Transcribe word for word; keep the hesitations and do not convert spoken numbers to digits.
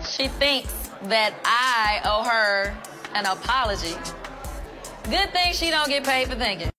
She thinks that I owe her an apology. Good thing she don't get paid for thinking.